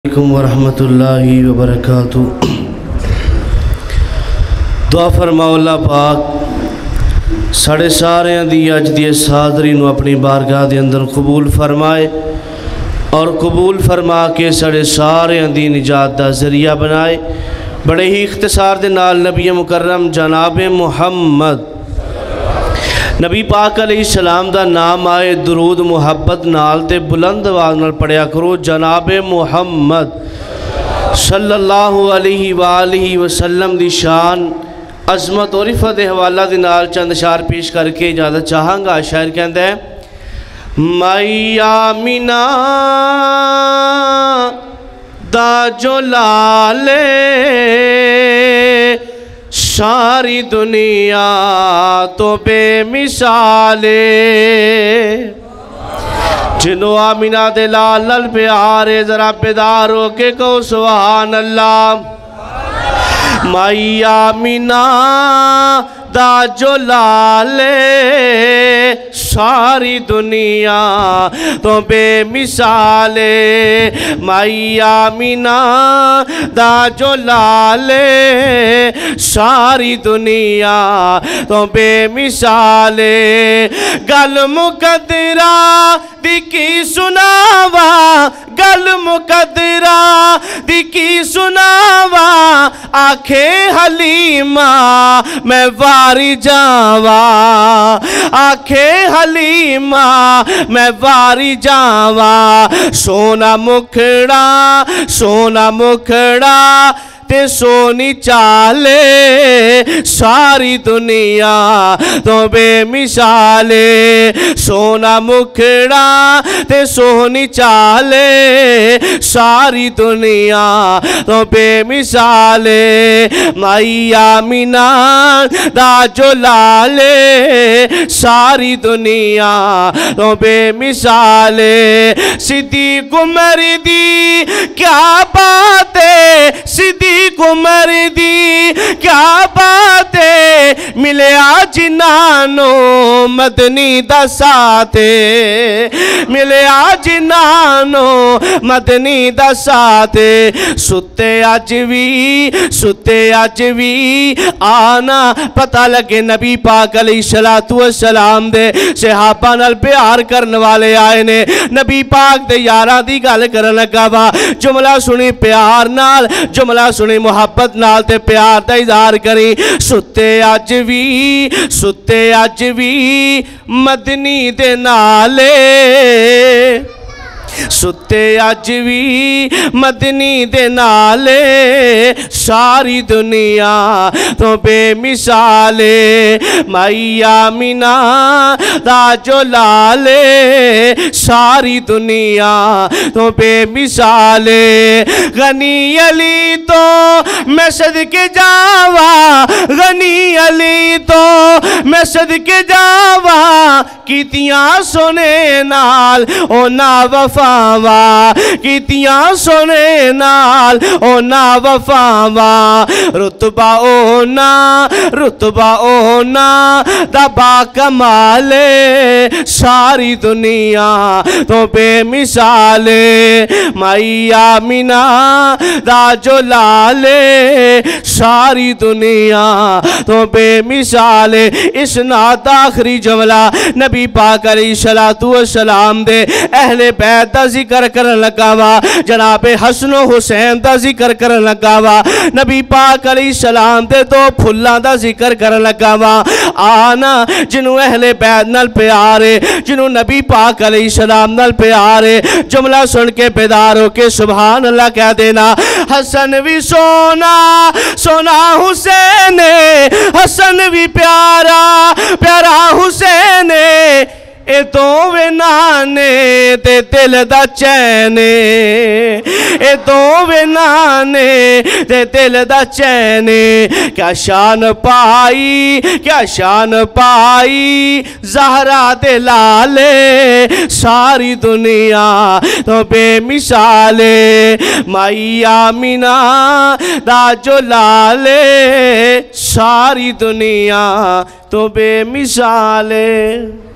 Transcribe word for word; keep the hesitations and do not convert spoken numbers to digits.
अलैकुम वरहमतुल्लाहि वबरकातुहू। दुआ फरमाओ अल्लाह पाक साढ़े सारे दी अज दी इस हाज़री नूं अपनी बारगाह दे अंदर कबूल फरमाए और कबूल फरमा के साढ़े सारे दी निजात दा ज़रिया बनाए। बड़े ही इख्तिसार दे नाल नबी मुकर्रम जनाब मुहम्मद नबी पाक अलैहिस्सलाम दा नाम आए दरूद मुहब्बत नाल ते बुलंद आवाज़ नाल पढ़िया करो। जनाब मुहम्मद सल्लल्लाहु अलैहि वालिहि वसल्लम दी शान अज़मत और इफ़त दे हवाला दे नाल चंद अशार पेश करके इजाज़त चाहांगा। शायर कहंदा है, मैया मीना दा जो लाले सारी दुनिया तो बेमिसाले, जिनो आमिना दे लाल लल प्यारे जरा बेदार हो के कहो सुभान अल्लाह। मैया मीना दा जो लाले सारी दुनिया तो बेमिसाले, मैया मीना दा जो लाले सारी दुनिया तो बेमिसाले। गल मुकद्दरा दी की सुनावा, गल मुकद्दरा दी की सुनावा, आखे हलीमा मैं वारी जावा, आखे हलीमा मैं वारी जावा। सोना मुखड़ा सोना मुखड़ा ते सोनी चाले सारी दुनिया तो बेमिसाले, सोना मुखड़ा ते सोनी चाले सारी दुनिया तो बेमिसाले। मैया मीना दा जो लाले सारी दुनिया तो बेमिसाले। सिद्दीक़ उमर दी क्या बात है, सिद्दीक़ उमर दी क्या बात है, मिले आज नानो मदनी दा साथे, मिले आज नानो मदनी दा साथे। सुते अज भी सुते अज भी आना पता लगे नबी पाक अलैहिस्सलातु वस्सलाम दे सहाबा नाल प्यार करने वाले आए ने। नबी पाक दे यारां दी गल करन लगा वा, जुमला सुनी प्यार नाल, जुमला सुनी मुहब्बत नाल ते प्यार दा इज़हार करी। सुते अज भी सुते अज भी मदनी दे नाले, सुते अज भी मदनी दे नाले सारी दुनिया तो बेमिसाले। मैया मीना दा जो लाले सारी दुनिया तो बेमिसाले। गनी अली तो मैं सदके जावा, गनी अली तो मैं सदके जावा, कीतियां सोने नाल ओ ना वफावा, कीतियां सोने नाल ओ ना वफावा। रुतबा ओ ना रुतबा ओ ना दबा कमाले सारी दुनिया तो बेमिसाले। मैया मीना दा जो लाले सारी दुनिया तो बेमिसाले। इस नात आखिरी जुमला नबी पाक अलैहिस्सलातु वस्सलाम दे अहले बैत दा जिक्र करन लगा वा, जनाबे हसन हुसैन दा जिक्र करन लगा वा, नबी पाक अलैहिस्सलाम दे दो फुल्लां दा जिक्र करन लगा वा। आना जिन्हों अहले बैत नाल प्यार है, जिन्हों नबी पाक अलैहिस्सलाम नाल प्यार है, जुमला सुन के बेदार हो के सुभान अल्लाह कह देना। हसन भी सोना सोना हुसैन, हसन भी प्यारा प्यारा हुसैन, ए दोवे नाने ते दिल दा चैन, ए दोवे नाने ते दिल दा चैन। क्या शान पाई क्या शान पाई ज़हरा दे लाले सारी दुनिया तो बेमिसाले। मैया मीना दा जो लाले सारी दुनिया तो बेमिसाले।